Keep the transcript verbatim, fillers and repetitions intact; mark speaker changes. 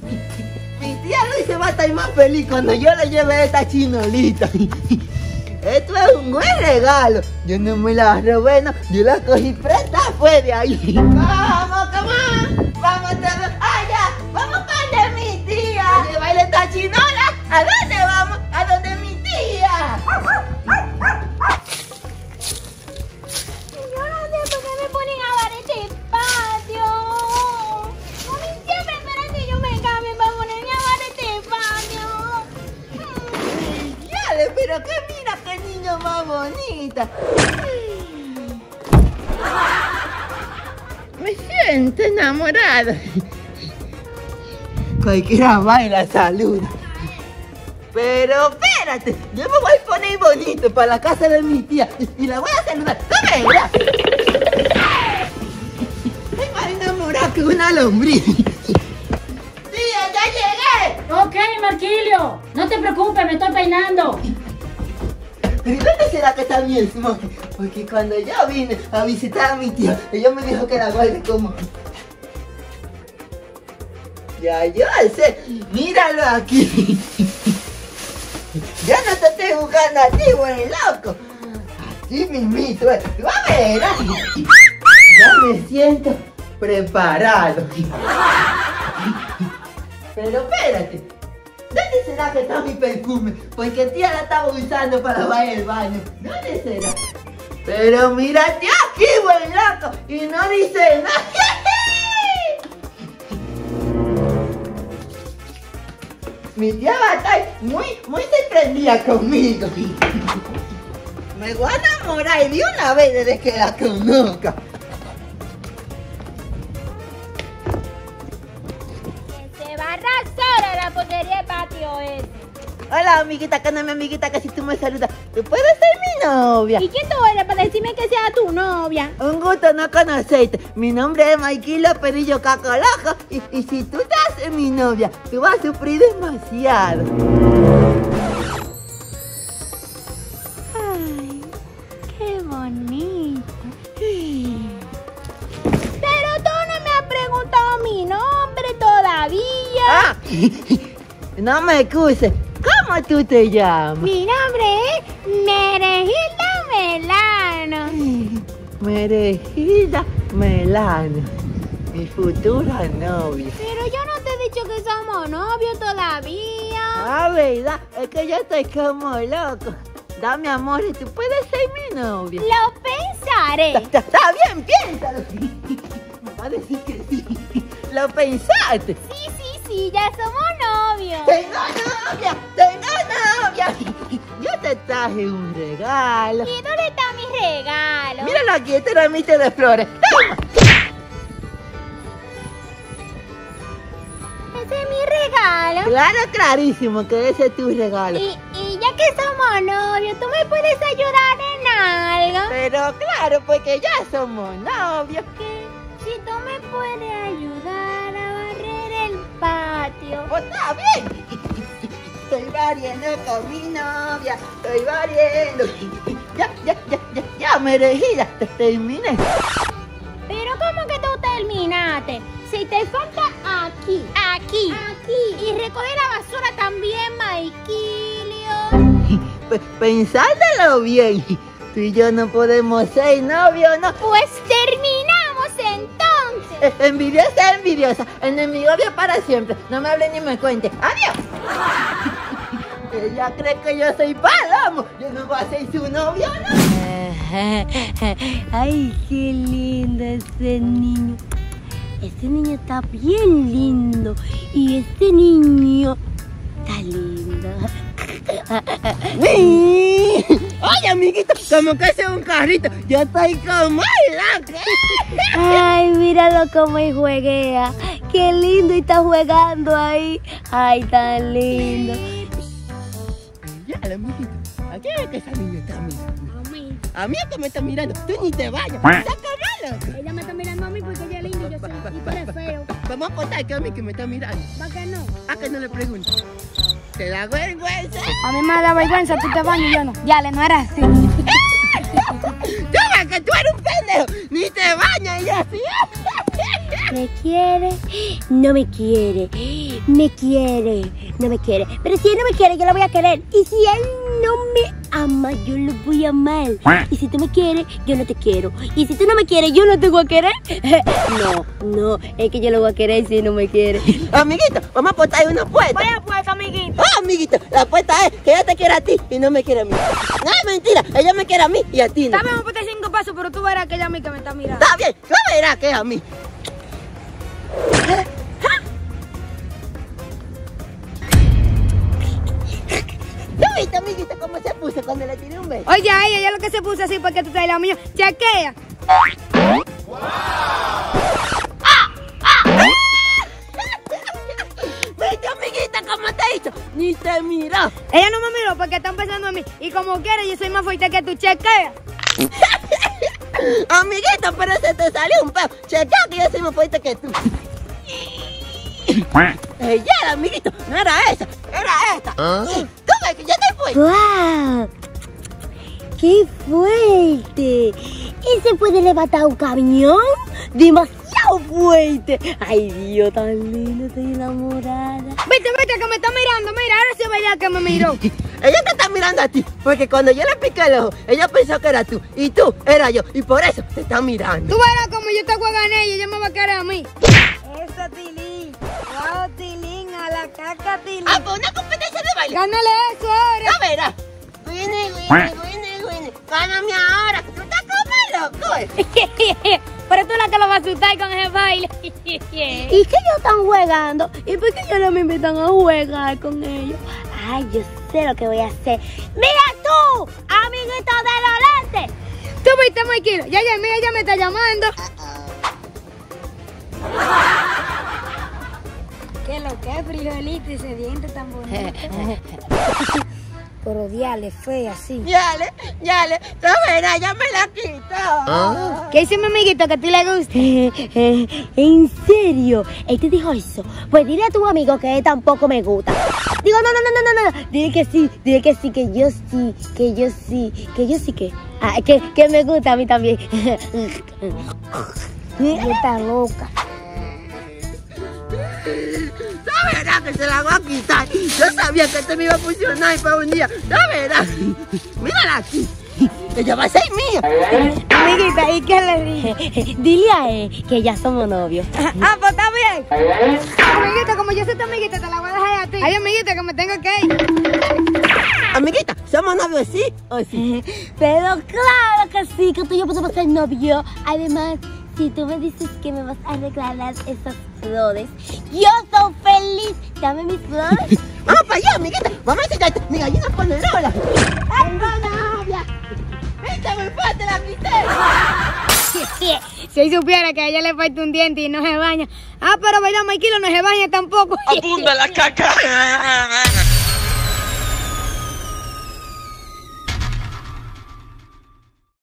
Speaker 1: Mi tía Luisa va a estar más feliz cuando yo le lleve esta chinolita. Esto es un buen regalo. Yo no me la robé, no. Yo la cogí presta, fue de ahí. Vamos, come on. Vamos a allá. Vamos para donde mi tía. ¿Le baila esta chinola? ¿A dónde vamos? A donde mi tía.
Speaker 2: Yo no sé por qué me ponen a dar este patio. Mami siempre espera que yo me cambie para ponerme a dar este patio.
Speaker 1: Dale, pero que mira qué niño más bonita. Me siento enamorada. Cualquiera baila, saluda. Pero espérate, yo me voy a poner bonito para la casa de mi tía y la voy a saludar. ¡No me veas! Estoy más enamorada que una lombriz. ¡Tía, ya llegué!
Speaker 3: Ok, Marquilio, no te preocupes, me estoy peinando.
Speaker 1: ¿Pero dónde será que está mi Smokey? Porque cuando yo vine a visitar a mi tía, ella me dijo que la guarde como... Ya yo sé, míralo aquí. Yo no te estoy jugando a ti, güey, loco. Así mismito, eh. Tú a ver, ya me siento preparado. Pero espérate. ¿Dónde será que está mi perfume? Porque tía la estaba usando para lavar el baño. ¿Dónde será? Pero mírate aquí, buen loco. Y no dice nada. Mi tía va a estar muy, muy sorprendida conmigo. Me voy a enamorar de una vez desde que la conozca.
Speaker 2: Se va a arrasar a la porquería de patio ese.
Speaker 1: Hola, amiguita, que no es mi amiguita, que si tú me saludas, tú puedes ser mi novia.
Speaker 2: ¿Y quién tú eres para decirme que sea tu novia?
Speaker 1: Un gusto no conocerte. Mi nombre es Maikilo Perillo Cacoloco. Y, y si tú te haces mi novia, tú vas a sufrir demasiado.
Speaker 2: Ay, qué bonito. Pero tú no me has preguntado mi nombre todavía.
Speaker 1: Ah, no me excuses. ¿Cómo tú te llamas?
Speaker 2: Mi nombre es Meregilda Melano.
Speaker 1: Meregilda Melano, mi futura novia.
Speaker 2: Pero yo no te he dicho que somos novios todavía.
Speaker 1: Ah, verdad, es que yo estoy como loco. Dame amor y tú puedes ser mi novia.
Speaker 2: Lo pensaré.
Speaker 1: Está, está bien, piénsalo. Me va a decir que sí. ¿Lo pensaste?
Speaker 2: Sí, sí, sí, ya somos novios.
Speaker 1: ¡Tengo novia! ¡Tengo novia! Yo te traje un regalo.
Speaker 2: ¿Y dónde está mi regalo?
Speaker 1: Míralo aquí, este ramito de flores. ¡Toma!
Speaker 2: Ese es mi regalo.
Speaker 1: Claro, clarísimo que ese es tu regalo.
Speaker 2: Y, y ya que somos novios, ¿tú me puedes ayudar en algo?
Speaker 1: Pero claro, porque ya somos novios.
Speaker 2: Que si tú me puedes ayudar a barrer el patio.
Speaker 1: Pues está bien. Estoy barriendo con mi novia. Estoy barriendo. Ya, ya, ya, ya, ya, Meregilda, te terminé.
Speaker 2: Pero ¿cómo que tú terminaste? Si te falta aquí, aquí, aquí. Y recoger la basura también, Maikilio.
Speaker 1: P pensándolo bien. Tú y yo no podemos ser novios, ¿no?
Speaker 2: Pues terminamos entonces.
Speaker 1: Eh, envidiosa, envidiosa. Enemigovia para siempre. No me hable ni me cuente. ¡Adiós! Ella cree que yo soy palomo. Yo no voy a ser su novio, ¿no?
Speaker 3: Ay, qué lindo ese niño. Ese niño está bien lindo. Y este niño está lindo.
Speaker 1: Oye, amiguito, como que ese es un carrito. Yo estoy como loca.
Speaker 3: Ay, míralo cómo y jueguea. Qué lindo y está jugando ahí. Ay, tan lindo.
Speaker 1: Ya, amiguito. ¿A quién es que esa niña está mirando?
Speaker 2: A mí.
Speaker 1: A mí es que me está mirando. Tú ni te vayas. ¡Sácalo!
Speaker 2: Ella me está mirando a mí porque ella es linda y yo soy y tú eres feo.
Speaker 1: Vamos a contar que a mí que me está mirando.
Speaker 2: ¿Va que no?
Speaker 1: ¿A que no le pregunto? ¿Te da vergüenza?
Speaker 3: A mí me da vergüenza, tú te bañas y yo no. Ya, no era así.
Speaker 1: ¡Tú ves que tú eres un pendejo! ¡Ni te bañas y así!
Speaker 3: ¿Me quiere? No me quiere. me quiere, no me quiere. Pero si él no me quiere, yo lo voy a querer. Y si él no me ama, yo lo voy a amar. Y si tú me quieres, yo no te quiero. Y si tú no me quieres, yo no te voy a querer. No, no, es que yo lo voy a querer si no me quiere.
Speaker 1: Amiguito, vamos a apostar una apuesta.
Speaker 2: ¿Cuál es la apuesta, amiguito?
Speaker 1: Ah, amiguito, la apuesta es que ella te quiere a ti y no me quiere a mí. No es mentira, ella me quiere a mí y a ti no.
Speaker 2: Dame, vamos a apostar cinco pasos, pero tú verás que ella a mí que me está mirando.
Speaker 1: Está bien, tú verás que es a mí. ¿No viste, amiguito, cómo se puso cuando le tiré un beso?
Speaker 2: Oye, a ella, ella lo que se puso así porque tú traes la mía. Chequea.
Speaker 1: Wow. ¿Viste, amiguita, cómo te hizo? Ni te miró.
Speaker 2: Ella no me miró porque está pensando en mí. Y como quiere, yo soy más fuerte que tú. Chequea.
Speaker 1: Amiguita, pero se te salió un peo. Chequea que yo soy más fuerte que tú. Ella era, amiguito, no era esa, era esta. ¿Ah? ¿Tú ves que ya te fui?
Speaker 3: ¡Guau! ¡Qué fuerte! ¿Ese puede levantar un camión? ¡Demasiado fuerte! ¡Ay, Dios, tan lindo! Estoy enamorada.
Speaker 2: Vete, vete, que me está mirando. Mira, ahora sí es verdad que me miró.
Speaker 1: Ella te está mirando a ti, porque cuando yo le piqué el ojo, ella pensó que era tú, y tú era yo, y por eso te está mirando.
Speaker 2: Tú verás como yo te voy a ganar y ella me va a querer a mí.
Speaker 3: Eso, Tilín. Wow, Tilín, a la caca, Tilín.
Speaker 1: Ah, pues una competencia de baile.
Speaker 2: Gánale eso ahora.
Speaker 1: No verás. Winnie, Winnie, Winnie, Winnie. Gáname ahora. Tú estás como loco, eh.
Speaker 2: Pero tú la que lo vas a asustar con ese baile.
Speaker 3: ¿Y qué ellos están jugando? ¿Y por qué ellos no me invitan a jugar con ellos? Ay, yo sé lo que voy a hacer. ¡Mira tú, amiguito de los lentes!
Speaker 2: Tú viste, Maikilo. Ya, ya, mira, ella me está llamando. ¿Qué lo que es, frijolito y ese diente tan bonito? Pero diale, fea, así.
Speaker 1: Yale, yale. No verás, ya me la quito.
Speaker 2: ¿Ah? ¿Qué dice mi amiguito que a ti le gusta?
Speaker 3: ¿En serio? ¿Él te dijo eso? Pues dile a tu amigo que él tampoco me gusta. Digo, no, no, no, no, no, no. Dile que sí, dile que sí, que yo sí, que yo sí, que yo sí que... Ah, que, que me gusta a mí también.
Speaker 2: Está loca.
Speaker 1: Ya verás que se la voy a quitar. Yo sabía que esto me iba a funcionar para un día. Ya verás. Mírala aquí. Ella va a ser mía.
Speaker 2: Amiguita, ¿y qué le dije?
Speaker 3: Dile a él que ya somos novios.
Speaker 2: Ah, pues está bien. Amiguita, como yo soy tu amiguita, te la voy a dejar a ti. Ay, amiguita, que me tengo que ir.
Speaker 1: Amiguita, ¿somos novios sí o sí?
Speaker 3: Pero claro que sí, que tú y yo podemos ser novios. Además, si tú me dices que me vas a regalar esas flores, yo soy feliz. Dame mis flores.
Speaker 1: Vamos para allá, amiguita. Vamos a enseñarte mi gallina ponerola. ¡Tengo novia! ¡Esta me falta la quité!
Speaker 2: Si supiera que a ella le falta un diente y no se baña. Ah, pero vaya, Maikilo no se baña tampoco.
Speaker 1: ¡Abunda la caca!